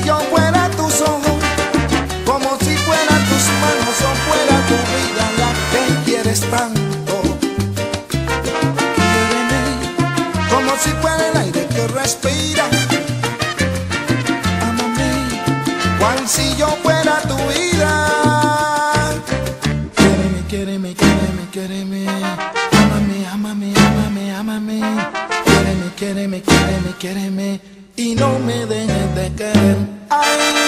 yo fuera tus ojos, como si fuera tus manos o fuera tu vida la que quieres tanto. Quiéreme como si fuera el aire que respiras. Ámame cual si yo fuera tu vida. Quiéreme, quiéreme, quiéreme, quiéreme. Ámame, ámame, ámame, ámame. Quiéreme, quiéreme, quiéreme, quiéreme. Y no me dejes de querer. Ay,